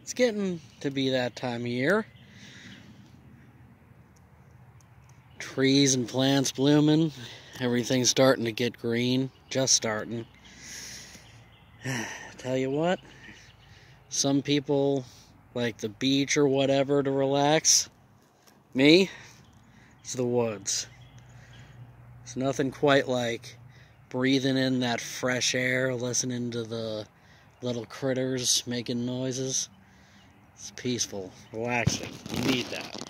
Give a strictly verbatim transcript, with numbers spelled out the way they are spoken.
It's getting to be that time of year. Trees and plants blooming. Everything's starting to get green. Just starting. Tell you what, some people like the beach or whatever to relax. Me, it's the woods. It's nothing quite like breathing in that fresh air, listening to the little critters making noises. It's peaceful, relaxing. You need that.